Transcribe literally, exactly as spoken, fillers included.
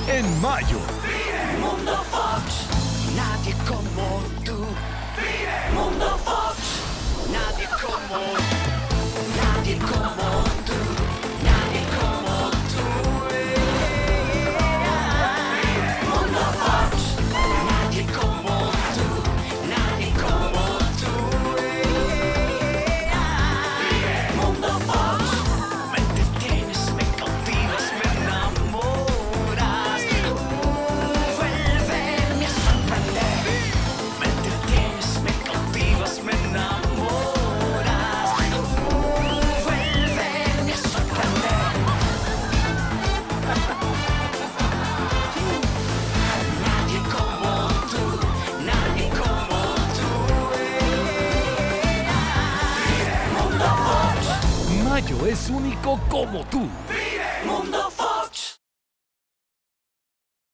en mayo. Mundo Fox, nadie como tú. Mundo Fox, nadie como, nadie como tú, nadie como tú. Mundo Fox, nadie como tú, nadie como tú. Mundo Fox, me entretienes, me cautivas, me enamoras. Vuelve a sorprender. Me entretienes, me cautivas, me enamoras. Vuelve a sorprender. Nadie como tú, nadie como tú. Mundo Fox, Mayo es único como tú. Mundo